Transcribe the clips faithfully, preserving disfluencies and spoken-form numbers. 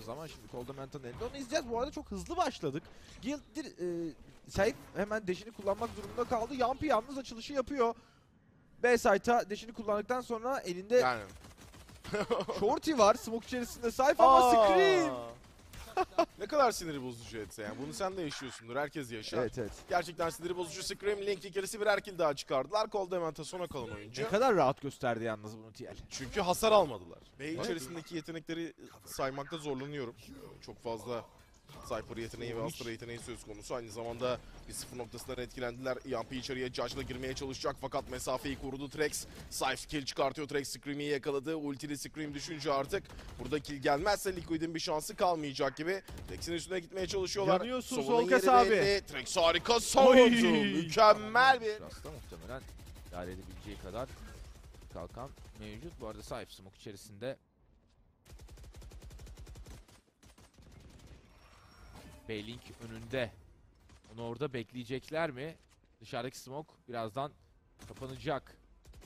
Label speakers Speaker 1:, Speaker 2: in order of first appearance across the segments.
Speaker 1: zaman şimdi Coldamenta'nın elinde onu izleyeceğiz. Bu arada çok hızlı başladık. Guild e, Saif hemen deşini kullanmak durumunda kaldı. Yampi yalnız açılışı yapıyor. B site'a deşini kullandıktan sonra elinde
Speaker 2: Yani.
Speaker 1: Shorty var smoke içerisinde. Saif ama Scream.
Speaker 2: Ne kadar siniri bozucu etse yani. Bunu sen de yaşıyorsundur. Herkes yaşar.
Speaker 1: Evet evet.
Speaker 2: Gerçekten siniri bozucu. Scream, Link ikincisi birer kill daha çıkardılar. Coldamenta sona kalan oyuncu.
Speaker 1: Ne kadar rahat gösterdi yalnız bunu T L.
Speaker 2: Çünkü hasar almadılar. Ve içerisindeki yetenekleri saymakta zorlanıyorum. Çok fazla Cypher yeteneği ve Astra yeteneği söz konusu. Aynı zamanda bir sıfır noktasından etkilendiler. Yampi içeriye Judge'la girmeye çalışacak fakat mesafeyi korudu Trex. Cypher kill çıkartıyor. Trex Scream'i yakaladı. Ultili Scream düşünce artık burada kill gelmezse Liquid'in bir şansı kalmayacak gibi. Trex'in üstüne gitmeye çalışıyorlar.
Speaker 1: Yanıyorsun
Speaker 2: Sova'nın
Speaker 1: Solkas
Speaker 2: yeri
Speaker 1: abi.
Speaker 2: belli. Trex harika savundu. Mükemmel bir...
Speaker 1: Rasta muhtemelen idare edebileceği kadar kalkan mevcut. Bu arada Saif smoke içerisinde. B-Link önünde. Onu orada bekleyecekler mi? Dışarıdaki smoke birazdan kapanacak.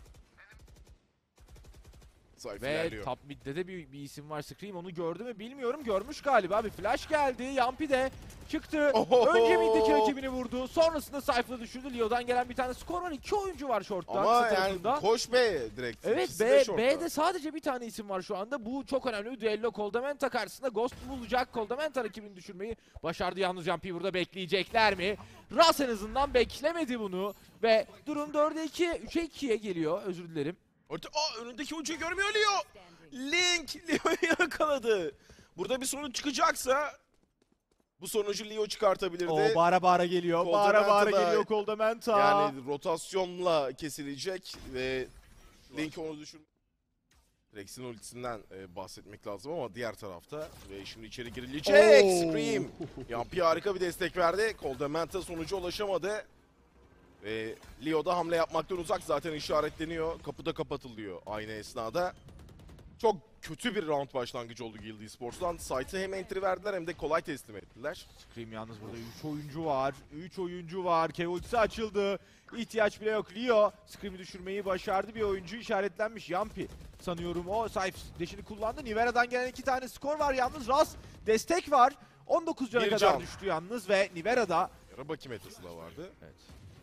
Speaker 2: Cypher
Speaker 1: Ve
Speaker 2: ilerliyor.
Speaker 1: top mid'de de bir, bir isim var. Scream onu gördü mü bilmiyorum. Görmüş galiba. Bir flash geldi. Yampi de çıktı.
Speaker 2: Ohoho!
Speaker 1: Önce middeki rakibini vurdu. Sonrasında Cypher'ı düşürdü. Leo'dan gelen bir tane skor var. İki oyuncu var short'tan.
Speaker 2: Ama
Speaker 1: kısa
Speaker 2: yani
Speaker 1: tarafında.
Speaker 2: koş B direkt.
Speaker 1: Evet
Speaker 2: İkisi
Speaker 1: B,
Speaker 2: de short'ta.
Speaker 1: B'de sadece bir tane isim var şu anda. Bu çok önemli bir düello. Coldamenta karşısında Ghost bulacak. Coldamenta rakibini düşürmeyi başardı. Yalnız Jumpy burada bekleyecekler mi? Ras en azından beklemedi bunu. Ve durum dörde iki, üçe ikiye geliyor. Özür dilerim.
Speaker 2: Orta, aa, önündeki oyuncuyu görmüyor Leo. Link Leo'yu yakaladı. Burada bir sonuç çıkacaksa bu sonucu Leo çıkartabilirdi.
Speaker 1: O bağıra bağıra geliyor.
Speaker 2: Coldamenta
Speaker 1: Bağıra bağıra
Speaker 2: da-
Speaker 1: geliyor Coldamenta.
Speaker 2: Yani rotasyonla kesilecek ve Link onu düşür. Rex'in ultisinden e, bahsetmek lazım ama diğer tarafta ve şimdi içeri girilecek.
Speaker 1: Oo.
Speaker 2: Scream. Yampi harika bir destek verdi. Coldamenta sonuca ulaşamadı. Ve Leo da hamle yapmaktan uzak, zaten işaretleniyor. Kapı da kapatılıyor aynı esnada. Çok kötü bir round başlangıcı oldu Guild Esports'tan. Site'ı hem entry verdiler hem de kolay teslim ettiler.
Speaker 1: Scream yalnız burada üç oyuncu var. üç oyuncu var. Kev ultisi açıldı. İhtiyaç bile yok. Leo Scream'i düşürmeyi başardı. Bir oyuncu işaretlenmiş. Yampi sanıyorum o. Saif deşini kullandı. Nivera'dan gelen iki tane skor var. Yalnız Ras destek var. on dokuz cana
Speaker 2: Bir
Speaker 1: kadar
Speaker 2: can.
Speaker 1: düştü yalnız ve Nivera'da.
Speaker 2: Yara Baki metası da vardı.
Speaker 1: Evet.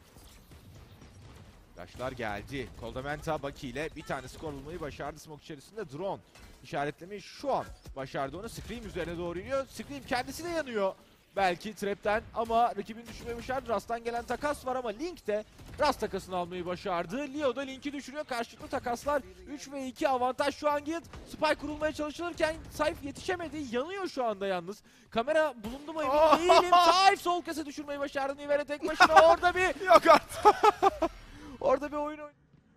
Speaker 1: Flashlar geldi. Coldamenta Baki ile bir tane skor bulmayı başardı smoke içerisinde. Drone işaretlemeyi şu an başardı onu. Scream üzerine doğru iniyor. Scream kendisi de yanıyor. Belki trapten ama rakibini düşürmeyi başardı. Rast'tan gelen takas var ama Link de Rast takasını almayı başardı. Leo da Link'i düşürüyor. Karşılıklı takaslar üç ve iki avantaj şu an Guild. Spy kurulmaya çalışılırken Saif yetişemedi. Yanıyor şu anda yalnız. Kamera bulundu mu emin değilim. Saif sol kese düşürmeyi başardı. Nivere tek başına orada bir...
Speaker 2: Yok artık.
Speaker 1: Orada bir oyun oynuyor.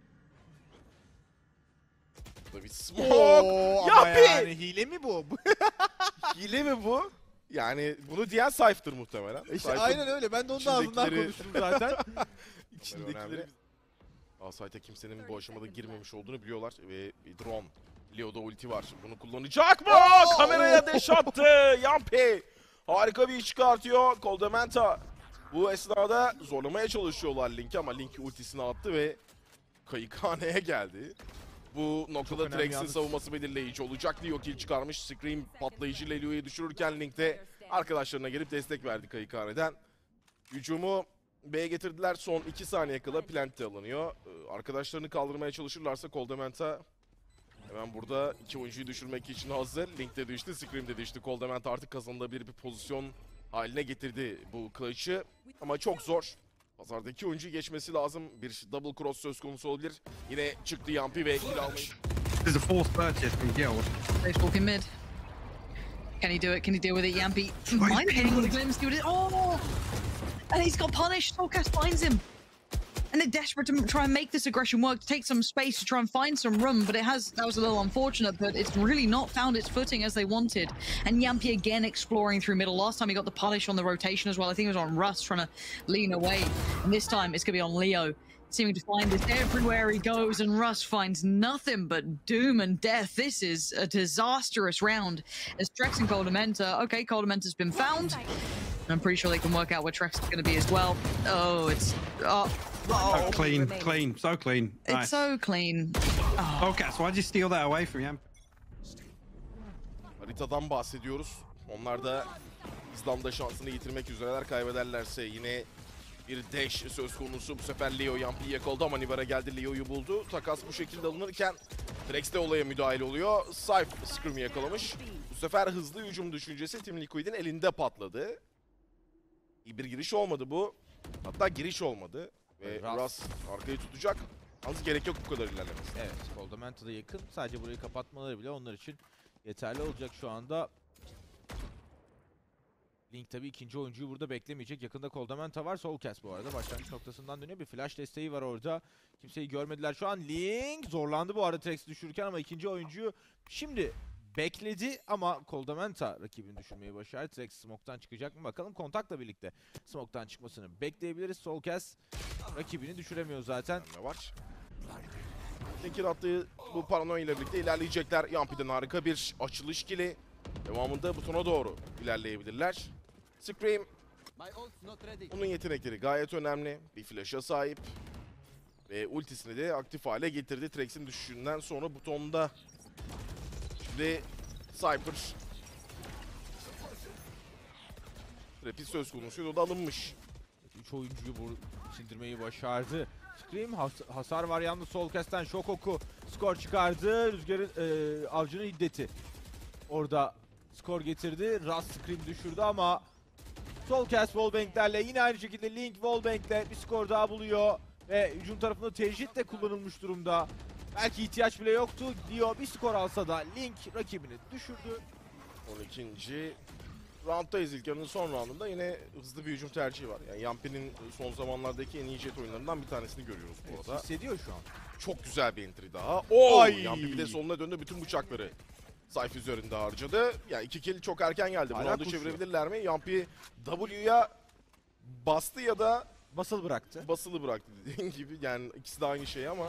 Speaker 2: Burada bir smoke.
Speaker 1: Oo, ama
Speaker 2: Yampi!
Speaker 1: yani hile mi bu?
Speaker 2: Hile mi bu? Yani bunu diyen Cypher muhtemelen.
Speaker 1: İşte
Speaker 2: Cypher
Speaker 1: aynen öyle. Ben de onun ağzından
Speaker 2: içindekileri-
Speaker 1: konuştum zaten.
Speaker 2: İçindekileri... Asayt'a kimsenin bu aşamada girmemiş olduğunu biliyorlar ve bir drone. Leo'da ulti var. Bunu kullanacak mı?
Speaker 1: Oo!
Speaker 2: Kameraya deş attı. Yampi. Harika bir iş çıkartıyor. Coldamenta. Bu esnada zorlamaya çalışıyorlar Link'i ama Link ultisini attı ve kayıkhaneye geldi. Bu noktada
Speaker 1: önemli
Speaker 2: Trex'in
Speaker 1: yalnız.
Speaker 2: savunması belirleyici olacak. Leo kill çıkarmış. Scream patlayıcı Leo'yu düşürürken Link de arkadaşlarına gelip destek verdi kayıkhaneden. Hücumu B'ye getirdiler. Son iki saniye kala plant de alınıyor. Ee, Arkadaşlarını kaldırmaya çalışırlarsa Coldamenta hemen burada iki oyuncuyu düşürmek için hazır. Link de düştü, Scream de düştü. Coldamenta artık kazanılabilir bir pozisyon haline getirdi bu clutch'ı. Ama çok zor. Pazardaki oyuncuyu geçmesi lazım. Bir double cross söz konusu olabilir. Yine çıktı Yampi ve kill almayı.
Speaker 3: There's a fourth purchase from Guild.
Speaker 4: They're talking mid. Can he do it? Can he deal with it? Yampi might hitting with a glimpse. Do it. Oh! And he's got punished. Soulcast finds him. And they're desperate to try and make this aggression work, to take some space, to try and find some room, but it has, that was a little unfortunate, but it's really not found its footing as they wanted. And Yampi again exploring through middle. Last time he got the punish on the rotation as well. I think it was on Russ trying to lean away. And this time it's going to be on Leo, seeming to find this everywhere he goes, and Russ finds nothing but doom and death. This is a disastrous round as Trex and Coldamenta, okay, Coldamenta's been found. I'm pretty sure they can work out where Trex is going to be as well. Oh, it's... Oh,
Speaker 3: Oh, clean, clean, so clean.
Speaker 4: it's
Speaker 3: Nice.
Speaker 4: so clean.
Speaker 3: Oh, Gas, why'd you steal that away from him?
Speaker 2: haritadan bahsediyoruz. Onlar da İzlanda şansını yitirmek üzereler. Kaybederlerse yine bir dash söz konusu. Bu sefer Leo Yampi'yi yakaladı ama Nivera geldi, Leo'yu buldu. Takas bu şekilde alınırken Trex de olaya müdahale oluyor. Cypher Scream'i yakalamış. Bu sefer hızlı hücum düşüncesi Team Liquid'in elinde patladı. İyi bir giriş olmadı bu. Hatta giriş olmadı. Ve
Speaker 1: Ras.
Speaker 2: Ras arkayı tutacak. Yalnız gerek yok bu kadar ilerlemesi.
Speaker 1: Evet, Coldamenta da yakın. Sadece burayı kapatmaları bile onlar için yeterli olacak şu anda. Link tabii ikinci oyuncuyu burada beklemeyecek. Yakında Coldamenta var. Soulcast bu arada başlangıç noktasından dönüyor. Bir flash desteği var orada. Kimseyi görmediler şu an. Link zorlandı bu arada Trex'i düşürürken ama ikinci oyuncuyu şimdi bekledi ama Coldamenta rakibini düşürmeyi başardı. Trex smoke'tan çıkacak mı bakalım. Kontakla birlikte smoke'tan çıkmasını bekleyebiliriz. Soulcast rakibini düşüremiyor zaten.
Speaker 2: Ne var? Link'in attığı bu paranoya ile birlikte ilerleyecekler. Yampi'den harika bir açılış kili. Devamında butona doğru ilerleyebilirler. Scream. Bunun yetenekleri gayet önemli. Bir flash'a sahip. Ve ultisini de aktif hale getirdi. Trex'in düşüşünden sonra butonda. Şimdi Cypher. Trap'i söz konusuydu. O da alınmış.
Speaker 1: üç oyuncuyu bu sindirmeyi başardı. Scream has hasar var yalnız Soulcast'ten şok oku skor çıkardı. Rüzgar'ın e, avcının hiddeti. Orada skor getirdi. Ras Scream düşürdü ama Soulcast wallbang'lerle yine aynı şekilde Link wallbang'le bir skor daha buluyor. Ve hücum tarafında tecrit de kullanılmış durumda. Belki ihtiyaç bile yoktu. Leo bir skor alsa da Link rakibini düşürdü.
Speaker 2: on ikinci rounddayız. İlk yarının son roundunda yine hızlı bir hücum tercihi var. Yani Yampi'nin son zamanlardaki en iyi jet oyunlarından bir tanesini görüyoruz
Speaker 1: Evet,
Speaker 2: burada.
Speaker 1: hissediyor şu an.
Speaker 2: Çok güzel bir entry daha. Oo!
Speaker 1: Ay!
Speaker 2: Yampi bir de soluna döndü, bütün bıçakları sayfa üzerinde harcadı. Yani iki kill çok erken geldi. Bu
Speaker 1: Hala
Speaker 2: roundu
Speaker 1: koşuyor.
Speaker 2: çevirebilirler mi? Yampi W'ya bastı ya da
Speaker 1: Basılı bıraktı.
Speaker 2: basılı bıraktı dediğin gibi. Yani ikisi de aynı şey ama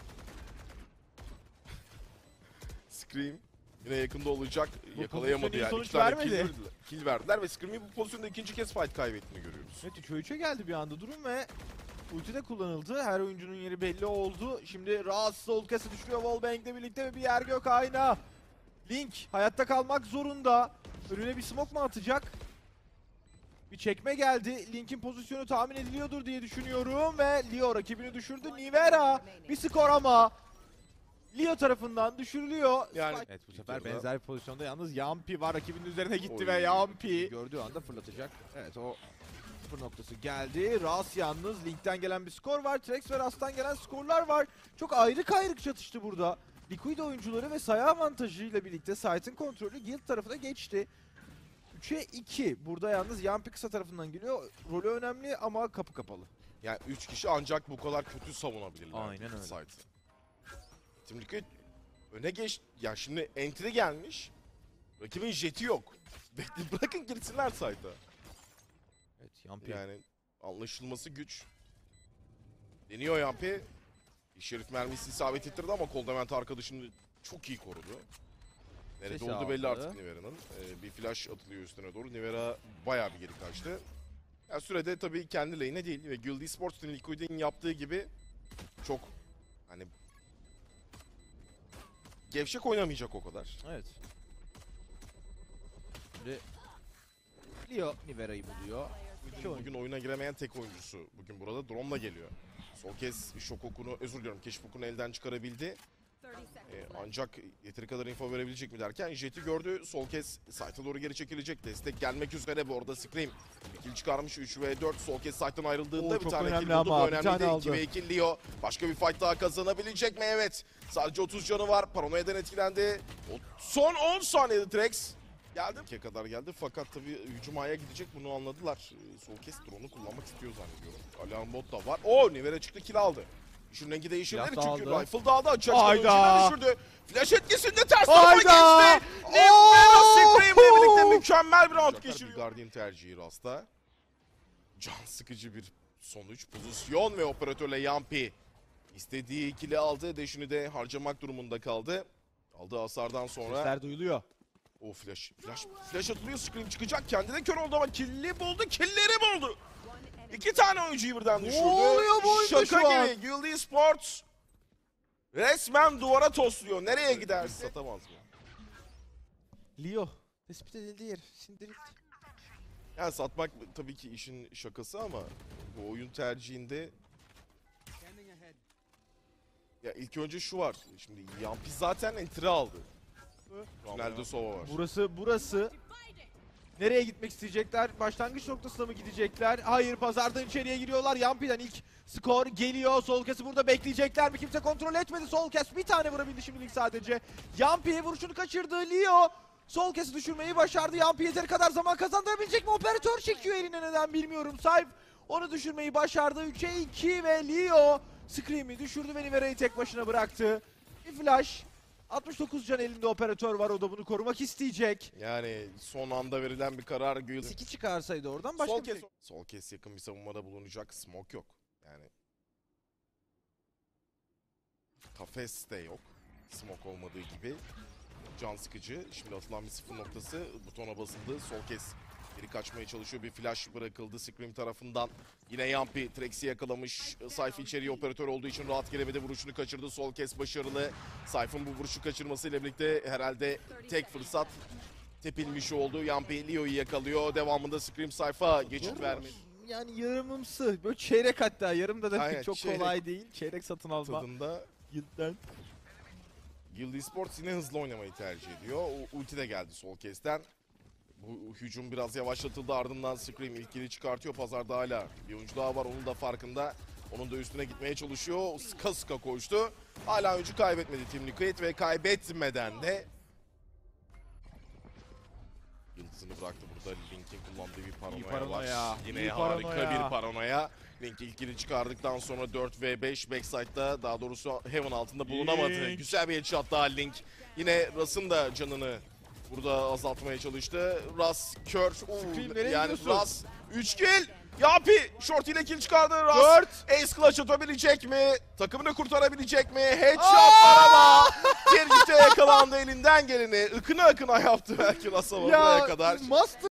Speaker 2: Scream yine yakında olacak.
Speaker 1: Bu
Speaker 2: Yakalayamadı
Speaker 1: pozisyon iyi
Speaker 2: yani.
Speaker 1: sonuç
Speaker 2: İki tane
Speaker 1: vermedi.
Speaker 2: kill verdiler. Kill verdiler ve Scream'in bu pozisyonda ikinci kez fight kaybettiğini görüyoruz.
Speaker 1: Evet, üçe üçe geldi bir anda durum ve ulti de kullanıldı. Her oyuncunun yeri belli oldu. Şimdi Raz Soulcast'ı düşürüyor Wallbang'le birlikte ve bir yer gök ayna. Link hayatta kalmak zorunda. Önüne bir smoke mu atacak? Bir çekme geldi. Link'in pozisyonu tahmin ediliyordur diye düşünüyorum ve Leo rakibini düşürdü. Nivera bir skor ama Leo tarafından düşürülüyor.
Speaker 2: Yani-
Speaker 1: Evet, bu
Speaker 2: İlk
Speaker 1: sefer
Speaker 2: yarıda-
Speaker 1: benzer bir pozisyonda yalnız Yampi var rakibinin üzerine gitti
Speaker 2: Oy.
Speaker 1: ve Yampi gördüğü anda fırlatacak. Evet, o sıfır noktası geldi. Ras yalnız Link'ten gelen bir skor var. Trex ve Ras'tan gelen skorlar var. Çok ayrı kayrık çatıştı burada. Liquid oyuncuları ve sayı avantajıyla birlikte site'ın kontrolü Guild tarafına geçti. üçe iki. Burada yalnız Yampi kısa tarafından geliyor. Rolü önemli ama kapı kapalı.
Speaker 2: Yani üç kişi ancak bu kadar kötü savunabilirler.
Speaker 1: Aynen öyle.
Speaker 2: Site. Team Liquid öne geç. Ya şimdi entry gelmiş. Rakibin jeti yok. Bekle, bırakın girsinler site'a.
Speaker 1: Evet, Yampi.
Speaker 2: Yani anlaşılması güç. Deniyor Yampi. Şerif mermisi isabet ettirdi ama Coldamenta arkadaşını çok iyi korudu. Nerede
Speaker 1: Sesi
Speaker 2: olduğu belli
Speaker 1: aldı.
Speaker 2: artık Nivera'nın. Ee, bir flash atılıyor üstüne doğru. Nivera bayağı bir geri kaçtı. Ya sürede tabii kendi lane'e değil ve Guild Esports'un Liquid'in yaptığı gibi çok hani gevşek oynamayacak o kadar.
Speaker 1: Evet. Şimdi Leo Nivera'yı buluyor. İki oyuncu.
Speaker 2: Bugün oyuna giremeyen tek oyuncusu bugün burada. Drone'la geliyor. Son kez şok okunu, özür diliyorum, keşif okunu elden çıkarabildi. Ee, ancak yeteri kadar info verebilecek mi derken Jet'i gördü. Sol kez site'a doğru geri çekilecek. Destek gelmek üzere bu arada Scream. Bir kill çıkarmış üç ve dört. Sol kez site'dan ayrıldığında
Speaker 1: Oo,
Speaker 2: bir
Speaker 1: çok
Speaker 2: tane
Speaker 1: önemli
Speaker 2: kill buldu. Bu
Speaker 1: ama, bir
Speaker 2: önemli
Speaker 1: tane
Speaker 2: değil.
Speaker 1: aldı.
Speaker 2: iki ve iki Leo. Başka bir fight daha kazanabilecek mi? Evet. Sadece otuz canı var. Paranoya'dan etkilendi. O son on saniyede Trex. Geldi. ikiye kadar geldi fakat tabii hücum aya gidecek, bunu anladılar. Ee, Sol kez drone'u kullanmak istiyor zannediyorum. Alarm bot da var. Oo, Nivera çıktı, kill aldı. İşin rengi değişirler
Speaker 1: Silah da
Speaker 2: çünkü
Speaker 1: aldı.
Speaker 2: rifle dağda açığa
Speaker 1: Hayda.
Speaker 2: çıkan düşürdü. Flash etkisinde ters tarafa
Speaker 1: Hayda.
Speaker 2: geçti. Nivera Scream'le birlikte mükemmel bir round geçiriyor. Bir Guardian tercihi Rasta. Can sıkıcı bir sonuç. Pozisyon ve operatörle Yampi istediği ikili aldı. Deşini de harcamak durumunda kaldı. Aldığı hasardan sonra...
Speaker 1: Sesler duyuluyor.
Speaker 2: O flash, flash, flash atılıyor, Scream çıkacak. Kendine kör oldu ama killi buldu, killeri buldu. İki tane oyuncuyu birden
Speaker 1: Ne
Speaker 2: düşürdü.
Speaker 1: oluyor bu oyunda
Speaker 2: Şaka
Speaker 1: şu an?
Speaker 2: gibi. Guild Esports resmen duvara tosluyor. Nereye gidersin? Satamaz mı?
Speaker 1: Leo tespit edildi yer. Sindirildi.
Speaker 2: Yani satmak tabii ki işin şakası ama bu oyun tercihinde ya ilk önce şu var. Şimdi Yampi zaten entry aldı. Tünelde Sova var.
Speaker 1: Burası burası. Nereye gitmek isteyecekler? Başlangıç noktasına mı gidecekler? Hayır, pazardan içeriye giriyorlar. Yampi'den ilk skor geliyor. Solcast'ı burada bekleyecekler mi? Kimse kontrol etmedi. Solcast bir tane vurabildi şimdilik sadece. Yampi'ye vuruşunu kaçırdı. Leo Solcast'ı düşürmeyi başardı. Yampi yeteri kadar zaman kazandırabilecek mi? Operatör çekiyor eline, neden bilmiyorum. Saif onu düşürmeyi başardı. üçe iki ve Leo Scream'i düşürdü ve Nivera'yı tek başına bıraktı. Bir flash. altmış dokuz can elinde operatör var, o da bunu korumak isteyecek.
Speaker 2: Yani son anda verilen bir karar. Gül.
Speaker 1: iki çıkarsaydı oradan başka
Speaker 2: Sol
Speaker 1: bir şey.
Speaker 2: kes. Sol kes yakın bir savunmada bulunacak. Smoke yok. Yani kafes de yok. Smoke olmadığı gibi. Can sıkıcı. Şimdi atılan bir sıfır noktası. Butona basıldı. Sol kes geri kaçmaya çalışıyor. Bir flash bırakıldı Scream tarafından. Yine Yampi Trex'i yakalamış. Sayfa içeriye operatör olduğu için rahat giremedi. Vuruşunu kaçırdı. Sol kes başarılı. Sayfa'nın bu vuruşu kaçırmasıyla birlikte herhalde tek fırsat tepilmiş oldu. Yampi Leo'yu yakalıyor. Devamında Scream Sayfa geçit vermedi.
Speaker 1: Yani yarımımsı. Böyle çeyrek, hatta yarım da demek
Speaker 2: Aynen,
Speaker 1: çok
Speaker 2: çeyrek.
Speaker 1: kolay değil. Çeyrek satın alma.
Speaker 2: Tadında
Speaker 1: Yıldan.
Speaker 2: Guild Esports yine hızlı oynamayı tercih ediyor. O ulti de geldi sol kesten. Bu hücum biraz yavaşlatıldı, ardından Scream ilkini çıkartıyor. Pazarda hala bir oyuncu daha var, onun da farkında. Onun da üstüne gitmeye çalışıyor. Sıka sıka koştu. Hala oyuncu kaybetmedi Team Liquid ve kaybetmeden de yıldızını bıraktı. Burada Link'in kullandığı bir paranoya,
Speaker 1: İyi paranoya,
Speaker 2: var. Yine
Speaker 1: iyi
Speaker 2: harika
Speaker 1: paranoya.
Speaker 2: bir paranoya. Link ilkini çıkardıktan sonra dört ve beş backside'da, daha doğrusu Heaven altında bulunamadı.
Speaker 1: Link.
Speaker 2: Güzel bir headshot daha Link. Yine Ras'ın da canını burada azaltmaya çalıştı. Ras kör.
Speaker 1: Scream, nereye
Speaker 2: Yani
Speaker 1: gidiyorsun?
Speaker 2: Ras üç kill. Yapi short ile kill çıkardı. Ras
Speaker 1: Dört.
Speaker 2: ace clutch atabilecek mi? Takımını kurtarabilecek mi? Headshot araba. Tercihte yakalandı, elinden geleni ıkına ıkına yaptı belki Ras'a buraya kadar.
Speaker 1: Master